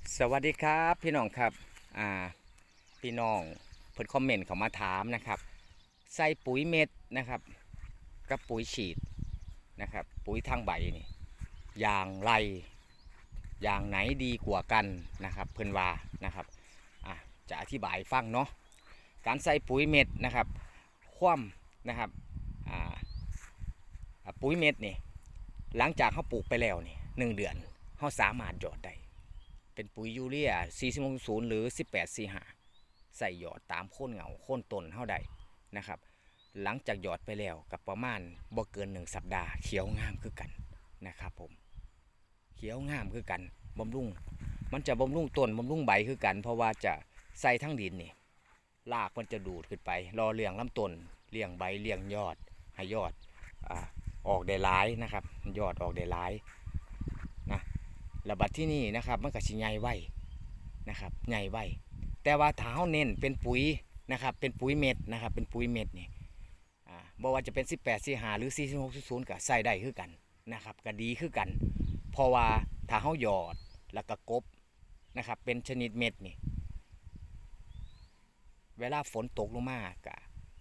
สวัสดีครับพี่น้องครับพี่น้องเพิ่นคอมเมนต์เข้ามาถามนะครับใส่ปุ๋ยเม็ดนะครับกับปุ๋ยฉีดนะครับปุ๋ยทางใบนี่อย่างไรอย่างไหนดีกว่ากันนะครับเพิ่นว่านะครับจะอธิบายฟังเนาะการใส่ปุ๋ยเม็ดนะครับความนะครับปุ๋ยเม็ดนี่หลังจากเขาปลูกไปแล้วนี่1 เดือนเขาสามารถหยอดได้เป็นปุ๋ยยูเรีย40 หรือ1845ใส่หยอดตามโค่นเหงาโค่นต้นเท่าใดนะครับหลังจากหยอดไปแล้วกับประมาณบ่เกิน1 สัปดาห์เขียวงามคือกันนะครับผมเขียวงามคือกันบำรุงมันจะบำรุงต้นบำรุงใบคือกันเพราะว่าจะใส่ทั้งดินนี่รากมันจะดูดขึ้นไปรอเลี้ยงลำต้นเลี้ยงใบเลี้ยงยอดให้ยอดออกได้หลายนะครับยอดออกได้หลายนะระบาดที่นี่นะครับมันก็สิใหญ่ไว้นะครับใหญ่ไว้แต่ว่าถ้าเราเน้นเป็นปุ๋ยนะครับเป็นปุ๋ยเม็ดนะครับเป็นปุ๋ยเม็ดนี่บอกว่าจะเป็น1845หรือ4600ก็ใส่ได้คือกันนะครับก็ดีคือกันเพราะว่าถ้าเราหยอดแล้วก็กบนะครับเป็นชนิดเม็ดนี่เวลาฝนตกลงมาก็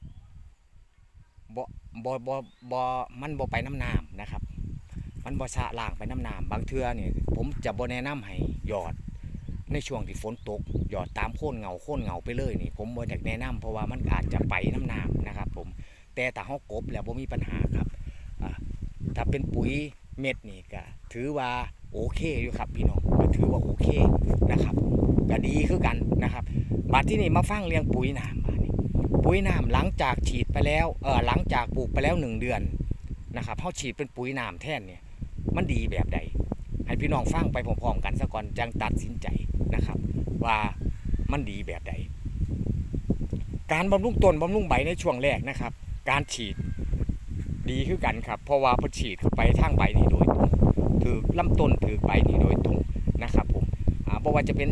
มันบ่ไปน้ำน้ำนะครับมันบ่สะล่างไปน้ำน้ำบางเทื่อเนี่ยผมจะบ่แนะนำให้หยอดในช่วงที่ฝนตกหยอดตามโค่นเงาไปเลยนี่ผมบ่อยากแนะนำเพราะว่ามันอาจจะไปน้ำน้ำนะครับผมแต่ถ้าเฮากบแล้วบ่มีปัญหาครับถ้าเป็นปุ๋ยเม็ดนี่ก็ถือว่าโอเคอยู่ครับพี่น้องก็ถือว่าโอเคนะครับก็ดีคือกันนะครับบัดที่นี่มาฟังเรื่องปุ๋ยน้ำปุ๋ยน้ำหลังจากฉีดไปแล้วหลังจากปลูกไปแล้ว1 เดือนนะครับเขาฉีดเป็นปุ๋ยน้ำแทนเนี่ยมันดีแบบใดให้พี่น้องฟังไปพร้อมๆกันซะก่อนจังตัดสินใจนะครับว่ามันดีแบบใดการบำรุงต้นบำรุงใบในช่วงแรกนะครับการฉีดดีคือกันครับเพราะว่าพอฉีดเข้าไปทางใบนี่โดยตรงถือลำต้นถือใบนี่โดยตรงนะครับผมบอกว่าจะเป็น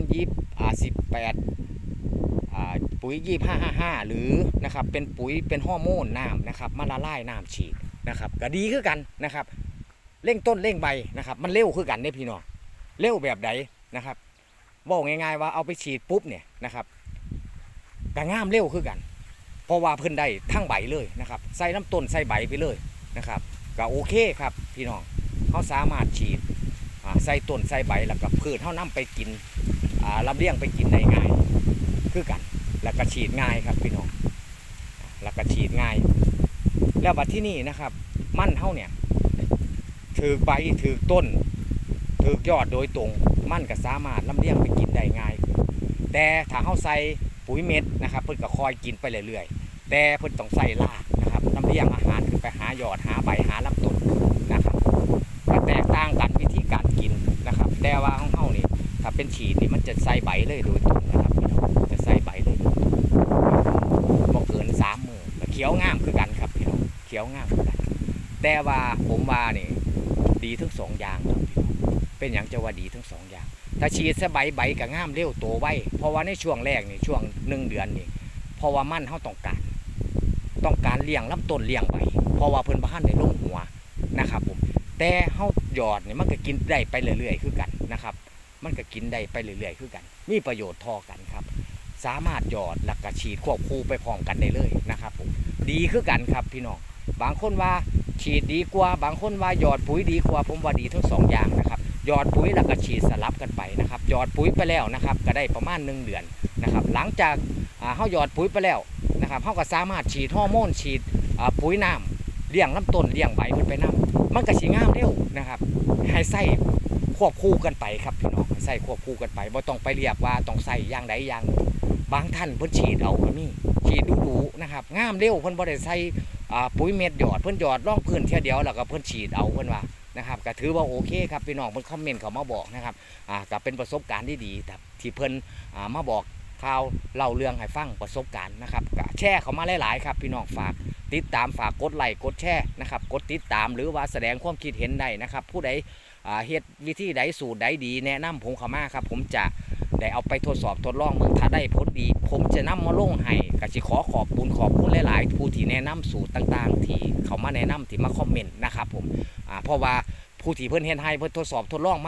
18ปุ๋ย2555หรือนะครับเป็นปุ๋ยเป็นฮอร์โมนน้ำนะครับมาละลายน้ำฉีดนะครับก็ดีคือกันนะครับเร่งต้นเร่งใบนะครับมันเร็วคือกันเนี่ยพี่น้องเร็วแบบใดนะครับบอกง่ายๆว่าเอาไปฉีดปุ๊บเนี่ยนะครับก็งามเร็วคือกันเพราะว่าเพิ่นได้ทั้งใบเลยนะครับใส่น้ำต้นใส่ใบไปเลยนะครับก็โอเคครับพี่น้องเขาสามารถฉีดใส่ต้นใส่ใบแล้วก็พืชเขานำไปกินลำเลี้ยงไปกินได้ง่ายคือกันแล้วก็ฉีดง่ายครับพี่น้องแล้วก็ฉีดง่ายแล้วบัดที่นี่นะครับมั่นเท่าเนี่ยถือใบถือต้นถือยอดโดยตรงมั่นก็สามารถลำเลี้ยงไปกินได้ง่ายแต่ถ้าเขาใส่ปุ๋ยเม็ดนะครับเพิ่นก็คอยกินไปเรื่อยๆแต่เพิ่นต้องใส่รากนะครับลำเลี้ยงอาหารคือไปหายอดหาใบหาลำต้นนะครับก็แตกต่างกันวิธีการกินนะครับแต่ว่าของเขานี่ถ้าเป็นฉีดนี่มันจะใส่ใบเลยโดยตรงนะครับจะใส่ใบเลยบ่เกิน3 มื้อเขียวงามคือกันครับพี่น้องเขียวงามคือกันแต่ว่าผมว่านี่ดีทั้ง2 อย่างครับเป็นอย่างจะว่าดีทั้ง2 อย่างถ้าฉีดใบกับงามเร็วโตไวเพราะว่าในช่วงแรกนี่ช่วง1 เดือนนี่เพราะว่ามันเขาต้องการเลี้ยงลำต้นเลี้ยงใบเพราะว่าเพิ่นบ้านในลงหัวนะครับผมแต่เขาหยอดเนี่ยมันก็กินได้ไปเรื่อยๆคือกันนะครับมันก็กินได้ไปเรื่อยๆคือกันมีประโยชน์ทอกันครับสามารถหยอดแล้วก็ฉีดควบคู่ไปพร้อมกันได้เลยนะครับผมดีคือกันครับพี่น้องบางคนว่าฉีดดีกว่าบางคนว่าหยอดปุ๋ยดีกว่าผมว่าดีทั้ง2 อย่างนะครับหยอดปุ๋ยแล้วก็ฉีดสลับกันไปนะครับหยอดปุ๋ยไปแล้วนะครับก็ได้ประมาณ1 เดือนนะครับหลังจากเขาหยอดปุ๋ยไปแล้วนะครับเขาก็สามารถฉีดฮอร์โมนฉีดปุ๋ยน้ำเลี้ยงลำต้นเลี้ยงใบไปน้ำมันก็สีงามเร็วนะครับให้ใส่ควบคู่กันไปครับพี่น้องใส่ควบคู่กันไปบ่ต้องไปเรียกว่าต้องใส่อย่างใดอย่างบางท่านเพิ่นฉีดเอาก็มีฉีดดูนะครับงามเร็วเพิ่นบ่ได้ใส่ปุ๋ยเม็ดหยอดเพิ่นหยอดร่องพื้นเท่าเดียวแล้วก็เพิ่นฉีดเอาเพิ่นว่านะครับก็ถือว่าโอเคครับพี่น้องเพิ่นคอมเมนต์เขามาบอกนะครับก็เป็นประสบการณ์ที่ดีที่เพิ่นมาบอกข่าวเล่าเรื่องให้ฟังประสบการณ์นะครับก็แชร์เขามาหลายๆครับพี่น้องฝากติดตามฝากกดไลค์กดแชร์นะครับกดติดตามหรือว่าแสดงความคิดเห็นได้นะครับผู้ใดเฮ็ดวิธีใดสูตรใดดีแนะนำผมเข้ามาครับผมจะได้เอาไปทดสอบทดลองเมืองถ้าได้ผลดีผมจะนำมาลงให้ก็สิขอขอบคุณหลายๆผู้ที่แนะนำสูตรต่างๆที่เขามาแนะนำที่มาคอมเมนต์นะครับผมเพราะว่าผู้ที่เพิ่นเฮ็ดให้เพิ่นทดสอบทดลองมา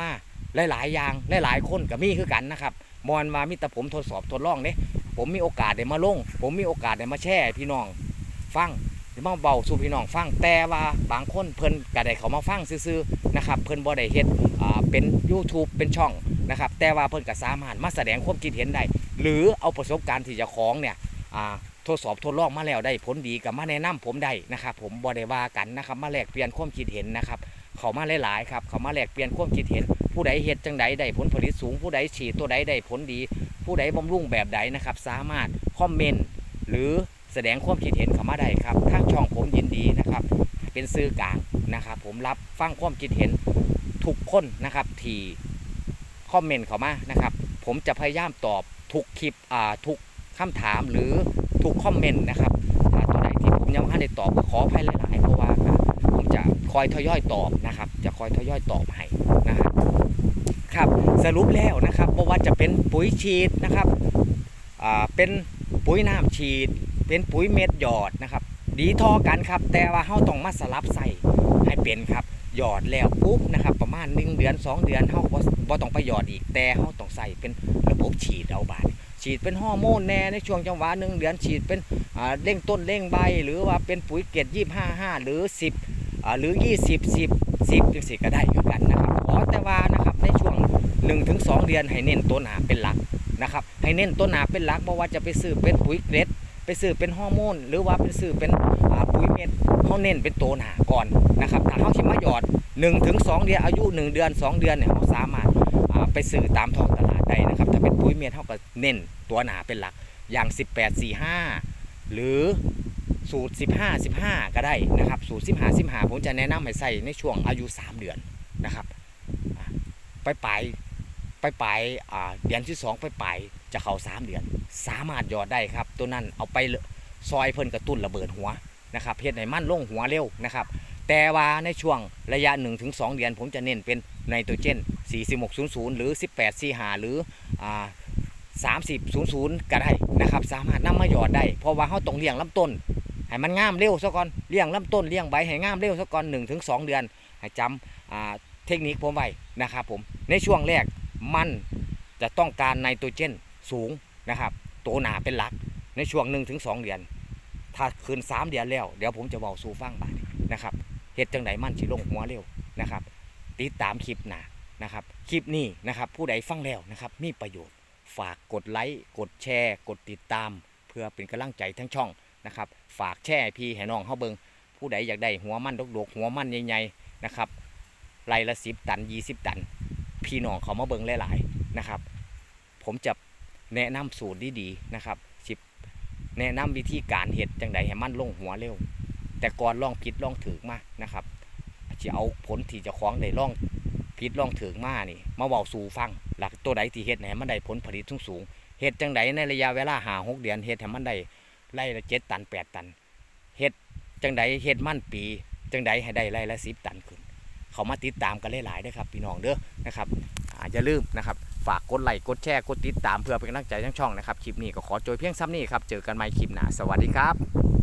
หลายๆอย่างหลายๆคนก็มีคือกันนะครับมอนมามีแต่ผมทดสอบทดลองเนี่ยผมมีโอกาสได้มาลงผมมีโอกาสได้มาแชร์พี่น้องฟังมาเบาสู่พี่น้องฟังแต่ว่าบางคนเพิ่นก็ได้เขามาฟังซื่อๆนะครับเพิ่นบ่ได้เฮ็ดเป็น YouTube เป็นช่องนะครับแต่ว่าเพิ่นก็สามารถมาแสดงความคิดเห็นได้หรือเอาประสบการณ์ที่เจ้าของเนี่ยทดสอบทดลองมาแล้วได้ผลดีกับมาแนะนำผมได้นะครับผมบ่ได้ว่ากันนะครับมาแลกเปลี่ยนความคิดเห็นนะครับเขามาหลายๆครับเขามาแลกเปลี่ยนความคิดเห็นผู้ใดเฮ็ดจังใดได้ผลผลิตสูงผู้ใดฉีดตัวใดได้ผลดีผู้ใดบำรุงแบบใดนะครับสามารถคอมเมนต์หรือแสดงความคิดเห็นเข้ามาได้ครับทางช่องผมยินดีนะครับเป็นสื่อกลางนะครับผมรับฟังความคิดเห็นทุกคนนะครับที่คอมเมนต์เข้ามานะครับผมจะพยายามตอบทุกคลิปทุกคำถามหรือทุกคอมเมนต์นะครับถ้าตัวไหนที่ผมยังไม่ได้ตอบก็ขออภัยหลายๆเพราะว่าผมจะคอยทยอยตอบนะครับจะคอยทยอยตอบให้นะครับครับสรุปแล้วนะครับเพราะว่าจะเป็นปุ๋ยฉีดนะครับเป็นปุ๋ยน้ำฉีดเป็นปุ๋ยเม็ดหยอดนะครับดีทอกันครับแต่ว่าเราต้องมาสลับใส่ให้เป็นครับหยอดแล้วปุ๊บนะครับประมาณ1 เดือน 2 เดือนเราบ่ต้องไปหยอดอีกแต่เราต้องใส่เป็นระบบฉีดเอาบาดฉีดเป็นฮอร์โมนแน่ในช่วงจังหวะ1 เดือนฉีดเป็นเร่งต้นเร่งใบหรือว่าเป็นปุ๋ยเกรด25 5หรือ10หรือ20 10จังสิก็ได้คือกันนะครับขอแต่ว่านะครับในช่วง 1-2 เดือนให้เน้นต้นหาเป็นหลักนะครับให้เน้นต้นหาเป็นหลักเพราะว่าจะไปซื้อเป็นปุ๋ยเกรดไปซื้อเป็นฮอร์โมนหรือว่าเป็นซื้อเป็นปุ๋ยเม็ดเขาเน้นเป็นตัวหนาก่อนนะครับถ้าเขาชิมาหยอด 1-2 เดือนอายุ1 เดือน 2 เดือนเนี่ยเขาสามารถไปซื้อตามท้องตลาดได้นะครับถ้าเป็นปุ๋ยเม็ดเขาก็เน้นตัวหนาเป็นหลักอย่าง18-45หรือสูตร15-15ก็ได้นะครับสูตร15-15ผมจะแนะนำให้ใส่ในช่วงอายุ3 เดือนนะครับไปเดือนที่2ไปจะเข้า3 เดือนสามารถหยอดได้ครับตัวนั้นเอาไปซอยเพิ่นกระตุ้นระเบิดหัวนะครับเฮ็ดให้มันลงหัวเร็วนะครับแต่ว่าในช่วงระยะ 1-2 เดือนผมจะเน้นเป็นไนโตรเจน4600หรือ1845หรือ3000ก็ได้นะครับสามารถนำมาหยอดได้เพราะว่าเขาต้องเลี้ยงลำต้นให้มันงามเร็วซะก่อนเลี้ยงลำต้นเลี้ยงใบให้งามเร็วซะก่อน 1-2 เดือนให้จำเทคนิคผมไว้นะครับผมในช่วงแรกมันจะต้องการไนโตรเจนสูงนะครับตัวหนาเป็นหลักในช่วง 1-2 เดือนถ้าคืน3 เดือนแล้วเดี๋ยวผมจะบอกสู่ฟังบาดนะครับเฮ็ดจังไดมันสิลงหัวเร็วนะครับติดตามคลิปหน้านะครับคลิปนี้นะครับผู้ใดฟังแล้วนะครับมีประโยชน์ฝากกดไลค์กดแชร์กดติดตามเพื่อเป็นกำลังใจทั้งช่องนะครับฝากแชร์พี่ให้น้องเฮาเบิ่งผู้ใดอยากได้หัวมันดกๆหัวมันใหญ่ๆนะครับไร่ละ10 ตัน20 ตันพี่น้องเขามาเบิ่งหลายๆนะครับผมจะแนะนำสูตรดีๆนะครับแนะนำวิธีการเห็ดจังใดให้มันลงหัวเร็วแต่ก่อนลองผิดลองถือมานะครับจะเอาผลที่จะคล้องได้ลองผิดลองถือมานี่มาเว้าสู่ฟังหลักตัวใดที่เห็ดให้มันได้ผลผลิตสูงเห็ดจังใดในระยะเวลา5-6 เดือนเห็ดให้มันได้ไร่ละ7 ตัน 8 ตันเห็ดจังใดเห็ดมันปีจังใดให้ได้ไร่ละ10 ตันขึ้นเขามาติดตามกันหลายๆด้วยครับพี่น้องเด้อนะครับอย่าลืมนะครับฝากกดไลค์กดแชร์กดติดตามเพื่อเป็นกำลังใจทั้งช่องนะครับคลิปนี้ก็ขอจบเพียงซ้ำนี้ครับเจอกันใหม่คลิปหน้าสวัสดีครับ